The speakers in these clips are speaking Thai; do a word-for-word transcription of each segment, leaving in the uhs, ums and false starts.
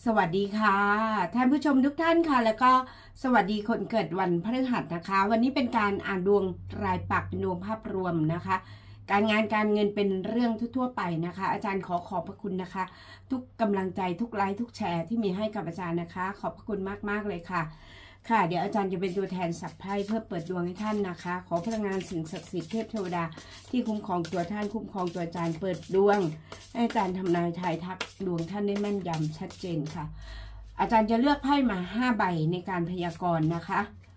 สวัสดีค่ะท่านผู้ชมทุกท่านค่ะแล้วก็สวัสดีคนเกิดวันพฤหัสนะคะวันนี้เป็นการอ่านดวงรายปักเป็นดวงภาพรวมนะคะการงานการเงินเป็นเรื่องทั่วๆไปนะคะอาจารย์ขอขอบพระคุณนะคะทุกกำลังใจทุกไลค์ทุกแชร์ที่มีให้กับอาจารย์นะคะขอบพระคุณมากๆเลยค่ะค่ะเดี๋ยวอาจารย์จะเป็นตัวแทนสักไพ่เพื่อเปิดดวงให้ท่านนะคะขอพลังงานสิ่งศักดิ์สิทธิ์เทพเทวดาที่คุ้มครองตัวท่านคุ้มครองตัวอาจารย์เปิดดวงให้อาจารย์ทำนายทายทักดวงท่านได้แม่นยำชัดเจนค่ะอาจารย์จะเลือกไพ่มาห้าใบในการพยากรณ์นะคะ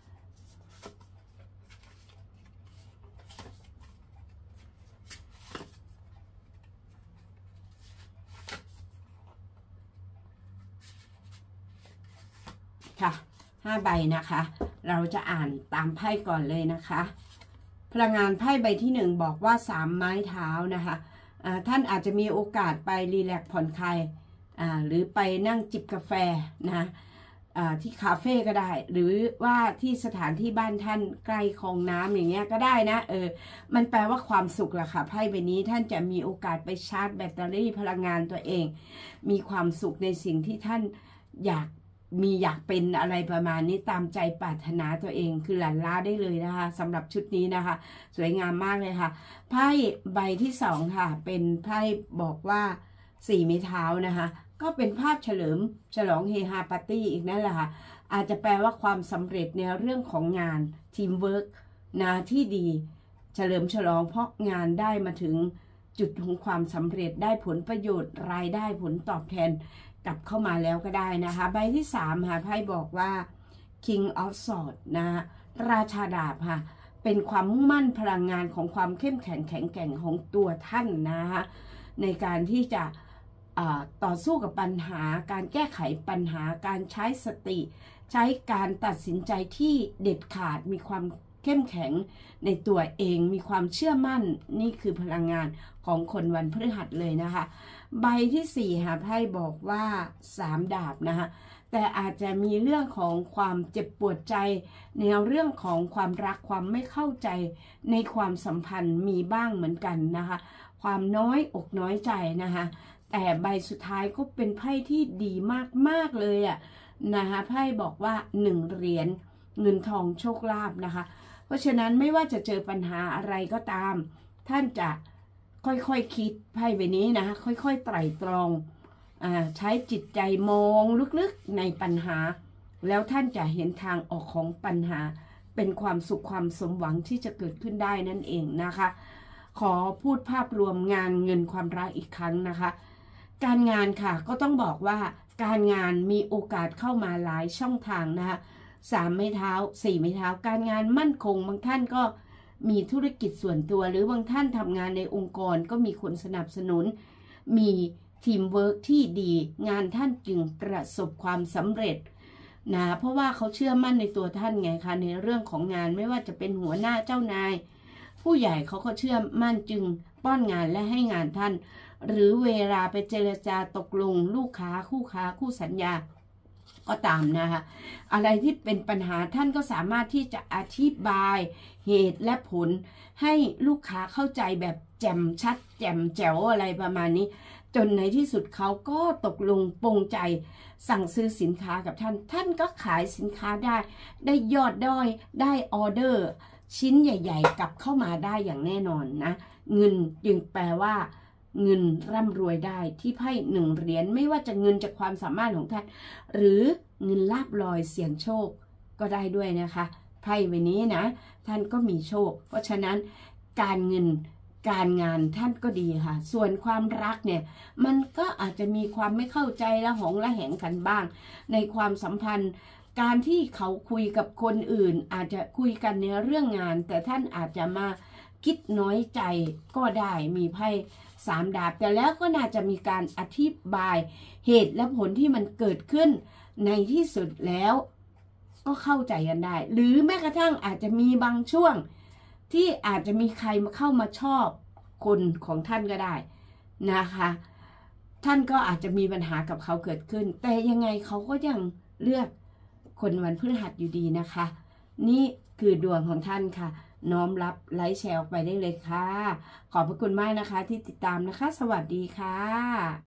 ค่ะห้าใบนะคะเราจะอ่านตามไพ่ก่อนเลยนะคะพลังงานไพ่ใบที่หนึ่งบอกว่าสามไม้เท้านะคะะท่านอาจจะมีโอกาสไปรีแลกซ์ผ่อนคลายหรือไปนั่งจิบกาแฟนะที่คาเฟ่ก็ได้หรือว่าที่สถานที่บ้านท่านใกล้คลองน้ำอย่างเงี้ยก็ได้นะเออมันแปลว่าความสุขแหละค่ะไพ่ใบนี้ท่านจะมีโอกาสไปชาร์จแบตเตอรี่พลังงานตัวเองมีความสุขในสิ่งที่ท่านอยากมีอยากเป็นอะไรประมาณนี้ตามใจปรารถนาตัวเองคือหลั่นล้าได้เลยนะคะสำหรับชุดนี้นะคะสวยงามมากเลยค่ะไพ่ใบที่สองค่ะเป็นไพ่บอกว่าสี่ไม้เท้านะคะก็เป็นภาพเฉลิมฉลองเฮฮาปาร์ตี้อีกนั่นแหละค่ะอาจจะแปลว่าความสำเร็จในเรื่องของงานทีมเวิร์กนะที่ดีเฉลิมฉลองเพราะงานได้มาถึงจุดของความสำเร็จได้ผลประโยชน์รายได้ผลตอบแทนกลับเข้ามาแล้วก็ได้นะคะใบที่สามค่ะไพ่บอกว่า King of Swords นะราชาดาบค่ะเป็นความมุ่งมั่นพลังงานของความเข้มแข็งแข็งแกร่งของตัวท่านนะคะในการที่จะต่อสู้กับปัญหาการแก้ไขปัญหาการใช้สติใช้การตัดสินใจที่เด็ดขาดมีความเข้มแข็งในตัวเองมีความเชื่อมั่นนี่คือพลังงานของคนวันพฤหัสเลยนะคะใบที่สี่ค่ะไพ่บอกว่าสามดาบนะคะแต่อาจจะมีเรื่องของความเจ็บปวดใจในเรื่องของความรักความไม่เข้าใจในความสัมพันธ์มีบ้างเหมือนกันนะคะความน้อยอกน้อยใจนะคะแต่ใบสุดท้ายก็เป็นไพ่ที่ดีมากๆเลยอ่ะนะคะไพ่บอกว่าหนึ่งเหรียญเงินทองโชคลาภนะคะเพราะฉะนั้นไม่ว่าจะเจอปัญหาอะไรก็ตามท่านจะค่อยๆ ค, คิดไพ่ใบนี้นะค่อยๆไตร่ตรองอ่าใช้จิตใจมองลึกๆในปัญหาแล้วท่านจะเห็นทางออกของปัญหาเป็นความสุขความสมหวังที่จะเกิดขึ้นได้นั่นเองนะคะขอพูดภาพรวมงานเงินความรักอีกครั้งนะคะการงานค่ะก็ต้องบอกว่าการงานมีโอกาสเข้ามาหลายช่องทางนะคะสามไม้เท้าสี่ไม้เท้าการงานมั่นคงบางท่านก็มีธุรกิจส่วนตัวหรือบางท่านทำงานในองค์กรก็มีคนสนับสนุนมีทีมเวิร์กที่ดีงานท่านจึงประสบความสำเร็จนะเพราะว่าเขาเชื่อมั่นในตัวท่านไงคะในเรื่องของงานไม่ว่าจะเป็นหัวหน้าเจ้านายผู้ใหญ่เขาก็เชื่อมั่นจึงป้อนงานและให้งานท่านหรือเวลาไปเจรจาตกลงลูกค้าคู่ค้าคู่สัญญาก็ตามนะคะอะไรที่เป็นปัญหาท่านก็สามารถที่จะอธิบายเหตุและผลให้ลูกค้าเข้าใจแบบแจ่มชัดแจ่มแจ๋วอะไรประมาณนี้จนในที่สุดเขาก็ตกลงปรงใจสั่งซื้อสินค้ากับท่านท่านก็ขายสินค้าได้ได้ยอดด้อยได้ออเดอร์ชิ้นใหญ่ๆกลับเข้ามาได้อย่างแน่นอนนะเงินจึงแปลว่าเงินร่ำรวยได้ที่ไพ่หนึ่งเหรียญไม่ว่าจะเงินจากความสามารถของท่านหรือเงินลาภลอยเสี่ยงโชคก็ได้ด้วยนะคะไพ่ใบนี้นะท่านก็มีโชคเพราะฉะนั้นการเงินการงานท่านก็ดีค่ะส่วนความรักเนี่ยมันก็อาจจะมีความไม่เข้าใจละหองละแหงกันบ้างในความสัมพันธ์การที่เขาคุยกับคนอื่นอาจจะคุยกันในเรื่องงานแต่ท่านอาจจะมาคิดน้อยใจก็ได้มีไพ่สามดาบแต่แล้วก็น่าจะมีการอธิบายเหตุและผลที่มันเกิดขึ้นในที่สุดแล้วก็เข้าใจกันได้หรือแม้กระทั่งอาจจะมีบางช่วงที่อาจจะมีใครมาเข้ามาชอบคนของท่านก็ได้นะคะท่านก็อาจจะมีปัญหากับเขาเกิดขึ้นแต่ยังไงเขาก็ยังเลือกคนวันพฤหัสอยู่ดีนะคะนี่คือดวงของท่านค่ะน้อมรับไลค์แชร์ออกไปได้เลยค่ะขอบพระคุณมากนะคะที่ติดตามนะคะสวัสดีค่ะ